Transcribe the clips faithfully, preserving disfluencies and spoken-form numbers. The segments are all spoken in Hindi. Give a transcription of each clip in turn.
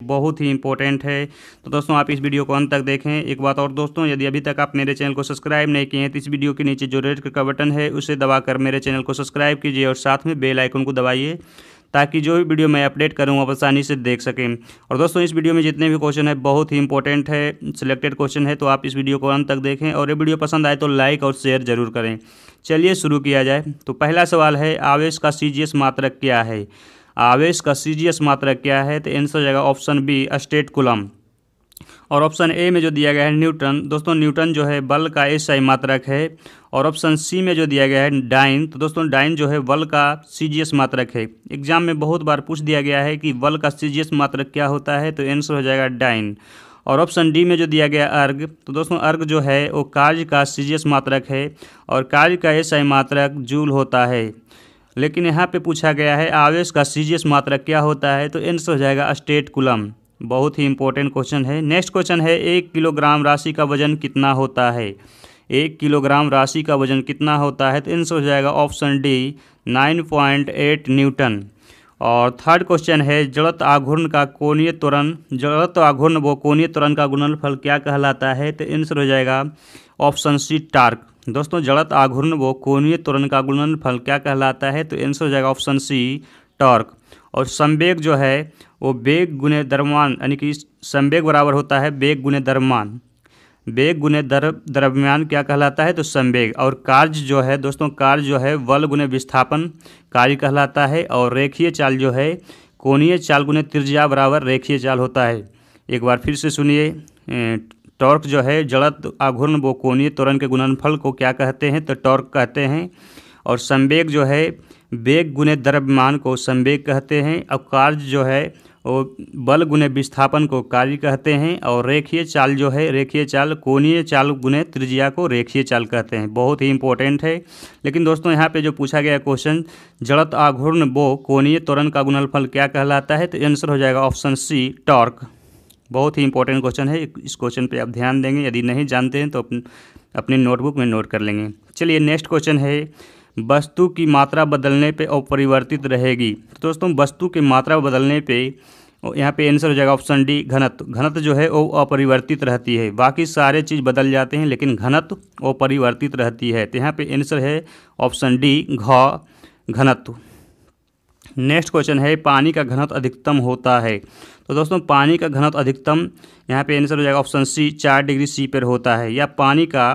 बहुत ही इंपॉर्टेंट है। तो दोस्तों आप इस वीडियो को अंत तक देखें। एक बात और दोस्तों, यदि अभी तक आप मेरे चैनल को सब्सक्राइब नहीं किए हैं तो इस वीडियो के नीचे जो रेड कलर का बटन है उसे दबाकर मेरे चैनल को सब्सक्राइब कीजिए और साथ में बेल आइकन को दबाइए ताकि जो भी वीडियो मैं अपडेट करूँ आप आसानी से देख सकें। और दोस्तों इस वीडियो में जितने भी क्वेश्चन है बहुत ही इंपॉर्टेंट है, सिलेक्टेड क्वेश्चन है, तो आप इस वीडियो को अंत तक देखें और ये वीडियो पसंद आए तो लाइक और शेयर जरूर करें। चलिए शुरू किया जाए। तो पहला सवाल है, आवेश का सीजीएस मात्रक क्या है? आवेश का सीजीएस मात्रक क्या है? तो आंसर हो जाएगा ऑप्शन बी, स्टेट कूलम। और ऑप्शन ए में जो दिया गया है न्यूटन, दोस्तों न्यूटन जो है बल का एसआई मात्रक है। और ऑप्शन सी में जो दिया गया है डाइन, तो दोस्तों डाइन जो है बल का सीजीएस मात्रक है। एग्जाम में बहुत बार पूछ दिया गया है कि बल का सीजीएस मात्रक क्या होता है, तो आंसर हो जाएगा डाइन। और ऑप्शन डी में जो दिया गया अर्ग, तो दोस्तों अर्ग जो है वो कार्य का सीजीएस मात्रक है और कार्य का एसआई मात्रक जूल होता है। लेकिन यहाँ पे पूछा गया है आवेश का सीजीएस मात्रक क्या होता है, तो आंसर हो जाएगा स्टेट कूलम। बहुत ही इंपॉर्टेंट क्वेश्चन है। नेक्स्ट क्वेश्चन है, एक किलोग्राम राशि का वजन कितना होता है? एक किलोग्राम राशि का वजन कितना होता है, तो आंसर हो जाएगा option D, nine point eight newton. और थर्ड क्वेश्चन है, जड़त्व आघूर्ण का कोणीय त्वरण जड़त्व आघूर्ण व कोणीय त्वरण का गुणनफल क्या कहलाता है, तो आंसर हो जाएगा ऑप्शन सी, टार्क। दोस्तों जड़त्व आघूर्ण व कोणीय त्वरण का गुणनफल क्या कहलाता है, तो आंसर हो जाएगा ऑप्शन सी, टॉर्क। और संवेग जो है वो वेग गुने द्रव्यमान, यानी कि संवेग बराबर होता है वेग गुने द्रव्यमान। वेग गुने द्रव्यमान क्या कहलाता है, तो संवेग। और कार्य जो है दोस्तों, कार्य जो है बल गुने विस्थापन कार्य कहलाता है। और रेखीय चाल जो है कोणीय चाल गुने त्रिज्या बराबर रेखीय चाल होता है। एक बार फिर से सुनिए, टॉर्क जो है जड़त्व आघूर्ण व कोणीय त्वरण के गुणनफल को क्या कहते हैं, तो टॉर्क कहते हैं। और संवेग जो है वेग गुने द्रव्यमान को संवेग कहते हैं। और कार्य जो है वो बल गुने विस्थापन को कार्य कहते हैं। और रेखीय चाल जो है रेखीय चाल कोणीय चाल गुने त्रिज्या को रेखीय चाल कहते हैं। बहुत ही इंपॉर्टेंट है। लेकिन दोस्तों यहाँ पे जो पूछा गया क्वेश्चन, जड़त्व आघूर्ण व कोणीय त्वरण का गुणनफल क्या कहलाता है, तो आंसर हो जाएगा ऑप्शन सी, टॉर्क। बहुत ही इंपॉर्टेंट क्वेश्चन है, इस क्वेश्चन पे आप ध्यान देंगे। यदि नहीं जानते हैं तो अपनी नोटबुक में नोट कर लेंगे। चलिए नेक्स्ट क्वेश्चन है, वस्तु की मात्रा बदलने पे अपरिवर्तित रहेगी। तो दोस्तों वस्तु की मात्रा बदलने पे यहाँ पे आंसर हो जाएगा ऑप्शन डी, घनत्व। घनत्व जो है वो अपरिवर्तित रहती है। बाकी सारे चीज़ बदल जाते हैं लेकिन घनत्व अपरिवर्तित रहती है। तो यहाँ पे आंसर है ऑप्शन डी, घ, घनत्व। नेक्स्ट क्वेश्चन है, पानी का घनत्व अधिकतम होता है। तो दोस्तों पानी का घनत्व अधिकतम यहाँ पे आंसर हो जाएगा ऑप्शन सी, चार डिग्री सी पर होता है। या पानी का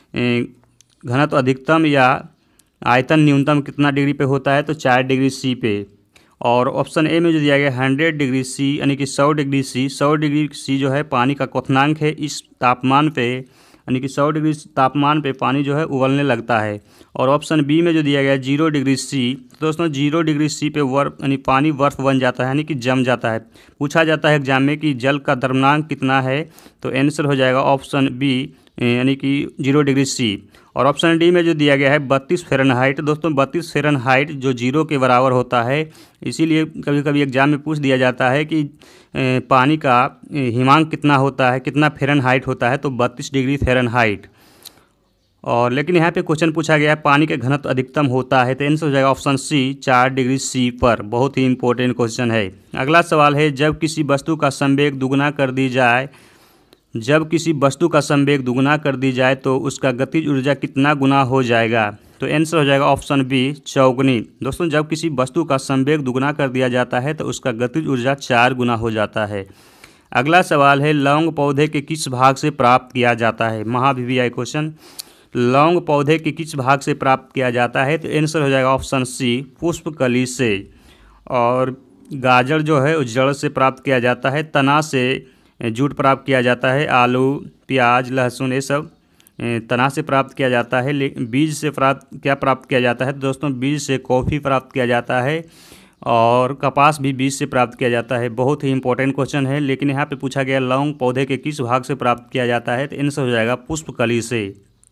घनत्व अधिकतम या आयतन न्यूनतम कितना डिग्री पे होता है, तो चार डिग्री सी पे। और ऑप्शन ए में जो दिया गया हंड्रेड डिग्री सी, यानी कि सौ डिग्री सी, सौ डिग्री सी जो है पानी का क्वथनांक है। इस तापमान पे यानी कि सौ डिग्री तापमान पे पानी जो है उबलने लगता है। और ऑप्शन बी में जो दिया गया जीरो डिग्री सी, तो दोस्तों जीरो डिग्री सी पे बर्फ यानी पानी बर्फ बन जाता है, यानी कि जम जाता है। पूछा जाता है एग्जाम में कि जल का द्रव्यमान कितना है, तो आंसर हो जाएगा ऑप्शन बी, यानी कि जीरो डिग्री सी। और ऑप्शन डी में जो दिया गया है बत्तीस फ़ारेनहाइट, दोस्तों बत्तीस फ़ारेनहाइट जो जीरो के बराबर होता है। इसीलिए कभी कभी एग्जाम में पूछ दिया जाता है कि पानी का हिमांक कितना होता है, कितना फ़ारेनहाइट होता है, तो बत्तीस डिग्री फ़ारेनहाइट। और लेकिन यहाँ पे क्वेश्चन पूछा गया है पानी के घनत्व अधिकतम होता है, तो आंसर हो जाएगा ऑप्शन सी, चार डिग्री सी पर। बहुत ही इंपॉर्टेंट क्वेश्चन है। अगला सवाल है, जब किसी वस्तु का संवेग दुगुना कर दी जाए जब किसी वस्तु का संवेग दुगुना कर दी जाए तो उसका गतिज ऊर्जा कितना गुना हो जाएगा, तो आंसर हो जाएगा ऑप्शन बी, चौगुनी। दोस्तों जब किसी वस्तु का संवेग दुगुना कर दिया जाता है तो उसका गतिज ऊर्जा चार गुना हो जाता है। अगला सवाल है, लौंग पौधे के किस भाग से प्राप्त किया जाता है? महावीवीआई क्वेश्चन। लौंग पौधे के किस भाग से प्राप्त किया जाता है, तो आंसर हो जाएगा ऑप्शन सी, पुष्पकली से। और गाजर जो है उस जड़ से प्राप्त किया जाता है। तना से जूट प्राप्त किया जाता है। आलू, प्याज, लहसुन ये सब तना से प्राप्त किया जाता है। बीज से प्राप्त क्या प्राप्त किया जाता है, तो दोस्तों बीज से कॉफ़ी प्राप्त किया जाता है। और कपास भी बीज से प्राप्त किया जाता है। बहुत ही इंपॉर्टेंट क्वेश्चन है। लेकिन यहाँ पे पूछा गया लौंग पौधे के किस भाग से प्राप्त किया जाता है, तो आंसर हो जाएगा पुष्पकली से।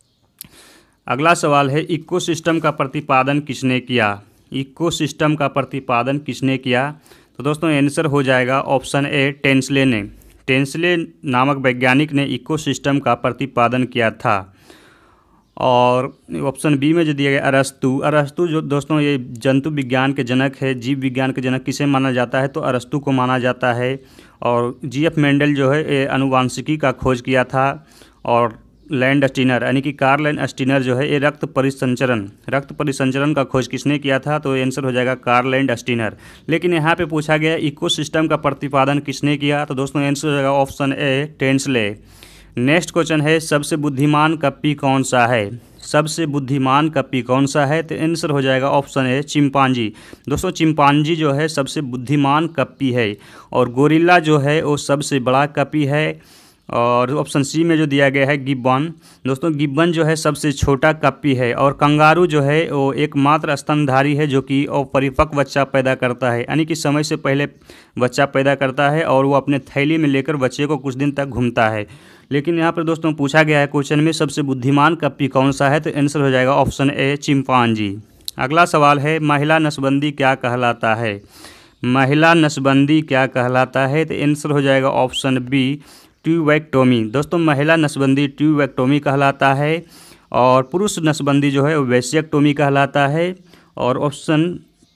अगला सवाल है, इकोसिस्टम का प्रतिपादन किसने किया? इकोसिस्टम का प्रतिपादन किसने किया, तो दोस्तों आंसर हो जाएगा ऑप्शन ए, टेंसले ने। टेंसले नामक वैज्ञानिक ने इकोसिस्टम का प्रतिपादन किया था। और ऑप्शन बी में जो दिया गया अरस्तु, अरस्तु जो दोस्तों ये जंतु विज्ञान के जनक है, जीव विज्ञान के जनक किसे माना जाता है तो अरस्तु को माना जाता है। और जी एफ मेंडल जो है ये आनुवांशिकी का खोज किया था। और लैंड स्टीनर यानी कि कार्ल लैंड स्टीनर जो है ये रक्त परिसंचरण रक्त परिसंचरण का खोज किसने किया था तो आंसर हो जाएगा कार्ल लैंड स्टीनर। लेकिन यहाँ पे पूछा गया इकोसिस्टम का प्रतिपादन किसने किया तो दोस्तों आंसर हो जाएगा option A Tansley. Next question है सबसे बुद्धिमान कप्पी कौन सा है, सबसे बुद्धिमान कप्पी कौन सा है तो आंसर हो जाएगा ऑप्शन है चिंपांजी। दोस्तों चिंपांजी जो है सबसे बुद्धिमान कप्पी है। और गोरिल्ला जो है वो सबसे बड़ा कप्पी है। और ऑप्शन सी में जो दिया गया है गिब्बन, दोस्तों गिब्बन जो है सबसे छोटा कप्पी है। और कंगारू जो है वो एकमात्र स्तनधारी है जो कि अपरिपक्व बच्चा पैदा करता है, यानी कि समय से पहले बच्चा पैदा करता है और वो अपने थैली में लेकर बच्चे को कुछ दिन तक घूमता है। लेकिन यहाँ पर दोस्तों पूछा गया है क्वेश्चन में सबसे बुद्धिमान कप्पी कौन सा है तो आंसर हो जाएगा ऑप्शन ए चिंपांजी। अगला सवाल है महिला नसबंदी क्या कहलाता है, महिला नसबंदी क्या कहलाता है तो आंसर हो जाएगा ऑप्शन बी ट्यूबैक्टोमी। दोस्तों महिला नसबंदी ट्यूबैक्टोमी कहलाता है। और पुरुष नसबंदी जो है वैश्यक्टोमी कहलाता है। और ऑप्शन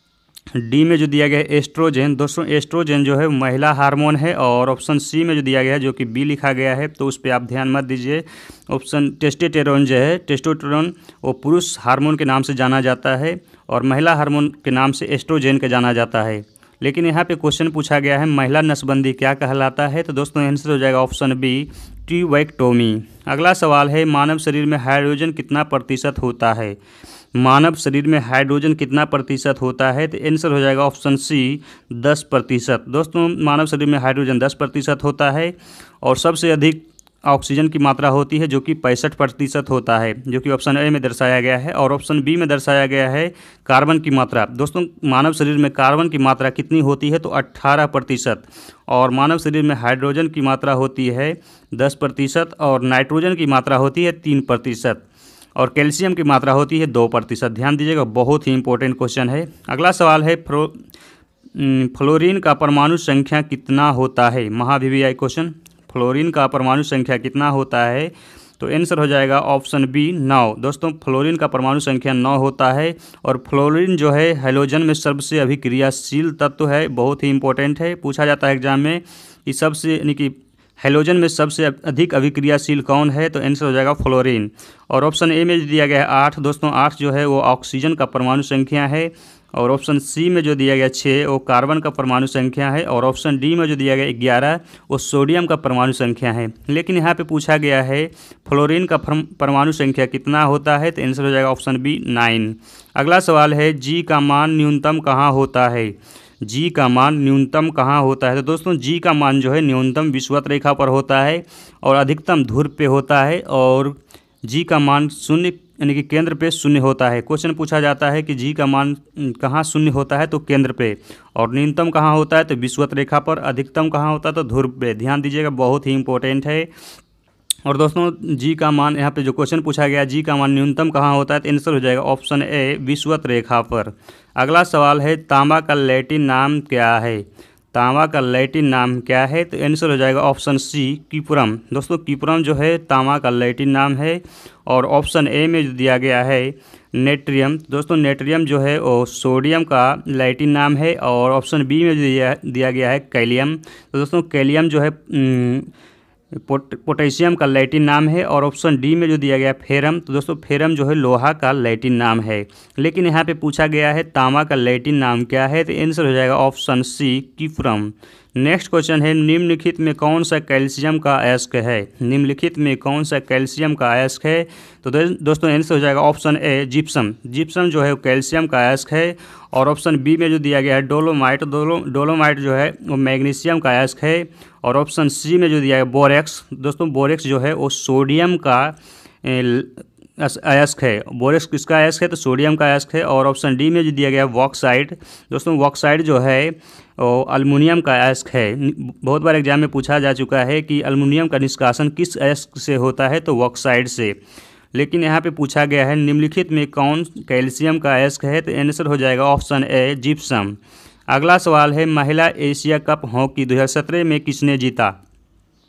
डी में जो दिया गया है एस्ट्रोजेन, दोस्तों एस्ट्रोजेन जो है महिला हार्मोन है। और ऑप्शन सी में जो दिया गया है जो कि बी लिखा गया है तो उस पर आप ध्यान मत दीजिए। ऑप्शन टेस्टोस्टेरोन जो है टेस्टोस्टेरोन वो पुरुष हार्मोन के नाम से जाना जाता है और महिला हार्मोन के नाम से एस्ट्रोजेन के जाना जाता है। लेकिन यहाँ पे क्वेश्चन पूछा गया है महिला नसबंदी क्या कहलाता है तो दोस्तों आंसर हो जाएगा ऑप्शन बी ट्यूबैक्टोमी। अगला सवाल है मानव शरीर में हाइड्रोजन कितना प्रतिशत होता है, मानव शरीर में हाइड्रोजन कितना प्रतिशत होता है तो आंसर हो जाएगा ऑप्शन सी दस प्रतिशत। दोस्तों मानव शरीर में हाइड्रोजन दस प्रतिशत होता है। और सबसे अधिक ऑक्सीजन की मात्रा होती है जो कि पैंसठ प्रतिशत होता है, जो कि ऑप्शन ए में दर्शाया गया है। और ऑप्शन बी में दर्शाया गया है कार्बन की मात्रा। दोस्तों मानव शरीर में कार्बन की मात्रा कितनी होती है तो अट्ठारह प्रतिशत। और मानव शरीर में हाइड्रोजन की मात्रा होती है दस प्रतिशत। और नाइट्रोजन की मात्रा होती है तीन प्रतिशत। और कैल्शियम की मात्रा होती है दो प्रतिशत। ध्यान दीजिएगा बहुत ही इंपॉर्टेंट क्वेश्चन है। अगला सवाल है फ्लो फ्लोरीन का परमाणु संख्या कितना होता है, महाभिवियाई क्वेश्चन, फ्लोरीन का परमाणु संख्या कितना होता है तो आंसर हो जाएगा ऑप्शन बी नौ। दोस्तों फ्लोरीन का परमाणु संख्या नौ होता है। और फ्लोरीन जो है हैलोजन में सबसे अभिक्रियाशील तत्व है, बहुत ही इंपॉर्टेंट है, पूछा जाता है एग्जाम में कि सबसे यानी कि हैलोजन में सबसे अधिक अभिक्रियाशील कौन है तो आंसर हो जाएगा फ्लोरीन। और ऑप्शन ए में दिया गया है आठ, दोस्तों आठ जो है वो ऑक्सीजन का परमाणु संख्या है। और ऑप्शन सी में जो दिया गया छः वो कार्बन का परमाणु संख्या है। और ऑप्शन डी में जो दिया गया ग्यारह वो सोडियम का परमाणु संख्या है। लेकिन यहाँ पे पूछा गया है फ्लोरीन का परमाणु संख्या कितना होता है तो आंसर हो जाएगा ऑप्शन बी नाइन। अगला सवाल है जी का मान न्यूनतम कहाँ होता है, जी का मान न्यूनतम कहाँ होता है तो दोस्तों जी का मान जो है न्यूनतम विषुवत रेखा पर होता है और अधिकतम ध्रुव पे होता है। और जी का मान शून्य यानी कि केंद्र पे शून्य होता है। क्वेश्चन पूछा जाता है कि जी का मान कहाँ शून्य होता है तो केंद्र पे। और न्यूनतम कहाँ होता है तो विषुवत रेखा पर। अधिकतम कहाँ होता है तो ध्रुव पे। ध्यान दीजिएगा बहुत ही इंपॉर्टेंट है। और दोस्तों जी का मान यहाँ पे जो क्वेश्चन पूछा गया जी का मान न्यूनतम कहाँ होता है तो आंसर हो जाएगा ऑप्शन ए विषुवत रेखा पर। अगला सवाल है तांबा का लैटिन नाम क्या है, तांबा का लैटिन नाम क्या है तो आंसर हो जाएगा ऑप्शन सी कीपुरम। दोस्तों कीपुरम जो है तांबा का लैटिन नाम है। और ऑप्शन ए में जो दिया गया है नेट्रियम, दोस्तों नेट्रियम जो है वो सोडियम का लैटिन नाम है। और ऑप्शन बी में जो दिया दिया गया है कैलियम, तो दोस्तों कैलियम जो है पोट पोटेशियम का लैटिन नाम है। और ऑप्शन डी में जो दिया गया फेरम, तो दोस्तों फेरम जो है लोहा का लैटिन नाम है। लेकिन यहाँ पे पूछा गया है तांबा का लैटिन नाम क्या है तो आंसर हो जाएगा ऑप्शन सी कीपुरम। नेक्स्ट क्वेश्चन है निम्नलिखित में कौन सा कैल्शियम का अयस्क है, निम्नलिखित में कौन सा कैल्शियम का अयस्क है तो दोस्तों आंसर हो जाएगा ऑप्शन ए जिप्सम। जिप्सम जो है वो कैल्शियम का अयस्क है। और ऑप्शन बी में जो दिया गया है डोलोमाइट, डोलो डोलोमाइट जो है वो मैग्नीशियम का अयस्क है। और ऑप्शन सी में जो दिया है बोरेक्स, दोस्तों बोरेक्स जो है वो सोडियम का अयस्क है। बोरेक्स किसका अयस्क है तो सोडियम का अयस्क है। और ऑप्शन डी में जो दिया गया है वॉक्साइड, दोस्तों वॉक्साइड जो है वो अल्मुनियम का अयस्क है। बहुत बार एग्जाम में पूछा जा चुका है कि अल्मुनियम का निष्कासन किस अयस्क से होता है तो वॉक्साइड से। लेकिन यहाँ पे पूछा गया है निम्नलिखित में कौन कैल्शियम का अयस्क है तो आंसर हो जाएगा ऑप्शन ए जिप्सम। अगला सवाल है महिला एशिया कप हॉकी दो हज़ार सत्रह में किसने जीता,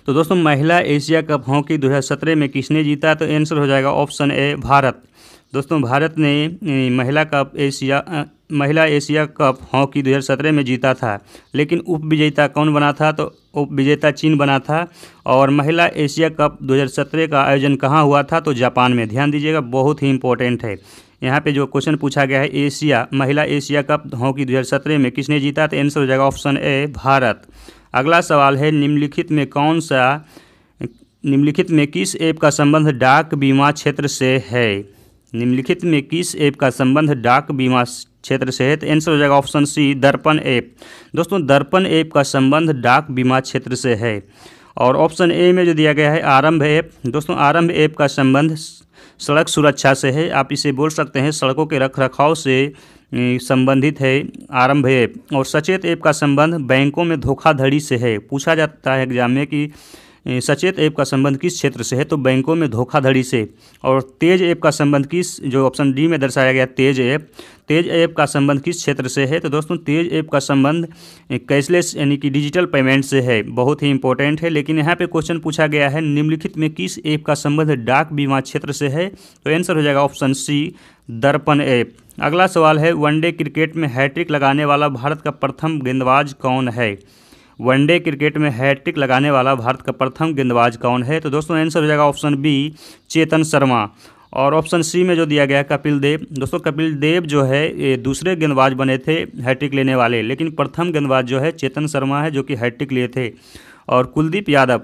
तो दोस्तों महिला एशिया कप हॉकी दो हज़ार सत्रह में किसने जीता? तो आंसर हो जाएगा ऑप्शन ए भारत। दोस्तों भारत ने महिला कप एशिया महिला एशिया कप हॉकी दो हज़ार सत्रह में जीता था, लेकिन उप विजेता कौन बना था? तो उप विजेता चीन बना था। और महिला एशिया कप दो हज़ार सत्रह का आयोजन कहाँ हुआ था? तो जापान में। ध्यान दीजिएगा, बहुत ही इंपॉर्टेंट है। यहाँ पे जो क्वेश्चन पूछा गया है, एशिया महिला एशिया कप हॉकी दो हज़ार सत्रह में किसने जीता? तो आंसर हो जाएगा ऑप्शन ए भारत। अगला सवाल है, निम्नलिखित में कौन सा निम्नलिखित में किस ऐप का संबंध डाक बीमा क्षेत्र से है? निम्नलिखित में किस ऐप का संबंध डाक बीमा क्षेत्र से है? तो आंसर हो जाएगा ऑप्शन सी दर्पण ऐप। दोस्तों दर्पण ऐप का संबंध डाक बीमा क्षेत्र से है। और ऑप्शन ए में जो दिया गया है आरंभ ऐप, दोस्तों आरंभ ऐप का संबंध सड़क सुरक्षा से है। आप इसे बोल सकते हैं सड़कों के रख रखाव से संबंधित है आरंभ ऐप। और सचेत ऐप का संबंध बैंकों में धोखाधड़ी से है। पूछा जाता है एग्जाम में कि सचेत ऐप का संबंध किस क्षेत्र से है? तो बैंकों में धोखाधड़ी से। और तेज ऐप का संबंध किस, जो ऑप्शन डी में दर्शाया गया तेज ऐप, तेज ऐप का संबंध किस क्षेत्र से है? तो दोस्तों तेज ऐप का संबंध कैशलेस यानी कि डिजिटल पेमेंट से है। बहुत ही इंपॉर्टेंट है। लेकिन यहाँ पे क्वेश्चन पूछा गया है, निम्नलिखित में किस ऐप का संबंध डाक बीमा क्षेत्र से है? तो आंसर हो जाएगा ऑप्शन सी दर्पण ऐप। अगला सवाल है, वनडे क्रिकेट में हैट्रिक लगाने वाला भारत का प्रथम गेंदबाज कौन है? वनडे क्रिकेट में हैट्रिक लगाने वाला भारत का प्रथम गेंदबाज कौन है? तो दोस्तों आंसर हो जाएगा ऑप्शन बी चेतन शर्मा। और ऑप्शन सी में जो दिया गया है कपिल देव। दोस्तों कपिल देव जो है ये दूसरे गेंदबाज बने थे हैट्रिक लेने वाले, लेकिन प्रथम गेंदबाज जो है चेतन शर्मा है जो कि हैट्रिक लिए थे। और कुलदीप यादव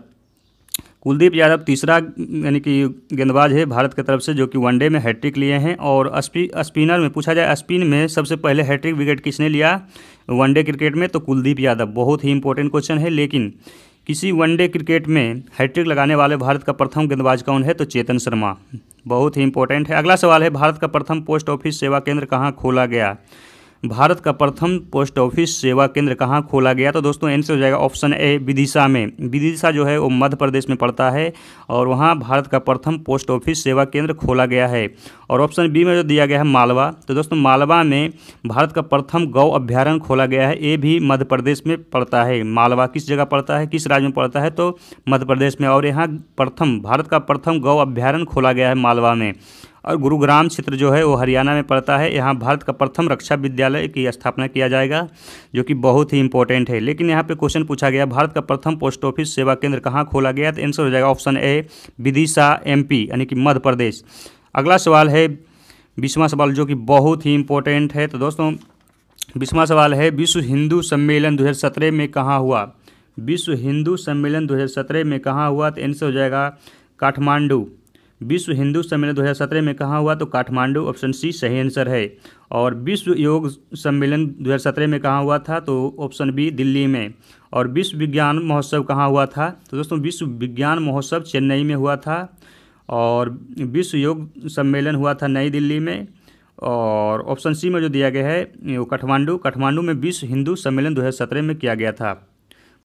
कुलदीप यादव तीसरा यानी कि गेंदबाज है भारत की तरफ से जो कि वनडे में हैट्रिक लिए हैं। और स्पी स्पिनर में पूछा जाए, स्पिन में सबसे पहले हैट्रिक विकेट किसने लिया वनडे क्रिकेट में? तो कुलदीप यादव। बहुत ही इंपॉर्टेंट क्वेश्चन है। लेकिन किसी वनडे क्रिकेट में हैट्रिक लगाने वाले भारत का प्रथम गेंदबाज कौन है? तो चेतन शर्मा। बहुत ही इंपॉर्टेंट है। अगला सवाल है, भारत का प्रथम पोस्ट ऑफिस सेवा केंद्र कहाँ खोला गया? भारत का प्रथम पोस्ट ऑफिस सेवा केंद्र कहाँ खोला गया? तो दोस्तों आंसर हो जाएगा ऑप्शन ए विदिशा में। विदिशा जो है वो मध्य प्रदेश में पड़ता है और वहाँ भारत का प्रथम पोस्ट ऑफिस सेवा केंद्र खोला गया है। और ऑप्शन बी में जो दिया गया है मालवा, तो दोस्तों मालवा में भारत का प्रथम गौ अभ्यारण्य खोला गया है। ये भी मध्य प्रदेश में पड़ता है। मालवा किस जगह पड़ता है, किस राज्य में पड़ता है? तो मध्य प्रदेश में। और यहाँ प्रथम भारत का प्रथम गौ अभ्यारण्य खोला गया है मालवा में। और गुरुग्राम क्षेत्र जो है वो हरियाणा में पड़ता है। यहाँ भारत का प्रथम रक्षा विद्यालय की स्थापना किया जाएगा जो कि बहुत ही इंपॉर्टेंट है। लेकिन यहाँ पे क्वेश्चन पूछा गया, भारत का प्रथम पोस्ट ऑफिस सेवा केंद्र कहाँ खोला गया? तो आंसर हो जाएगा ऑप्शन ए विदिशा एमपी यानी कि मध्य प्रदेश। अगला सवाल है बीसवां सवाल जो कि बहुत ही इंपॉर्टेंट है। तो दोस्तों बीसवां सवाल है, विश्व हिंदू सम्मेलन दो हज़ार सत्रह में कहाँ हुआ? विश्व हिंदू सम्मेलन दो हज़ार सत्रह में कहाँ हुआ? तो आंसर हो जाएगा काठमांडू। विश्व हिंदू सम्मेलन दो हज़ार सत्रह में कहाँ हुआ? तो काठमांडू, ऑप्शन सी सही आंसर है। और विश्व योग सम्मेलन दो हज़ार सत्रह में कहाँ हुआ था? तो ऑप्शन बी दिल्ली में। और विश्व विज्ञान महोत्सव कहाँ हुआ था? तो दोस्तों विश्व विज्ञान महोत्सव चेन्नई में हुआ था। और विश्व योग सम्मेलन हुआ था नई दिल्ली में। और ऑप्शन सी में जो दिया गया है वो काठमांडू काठमांडू में विश्व हिंदू सम्मेलन दो हज़ार सत्रह में किया गया था।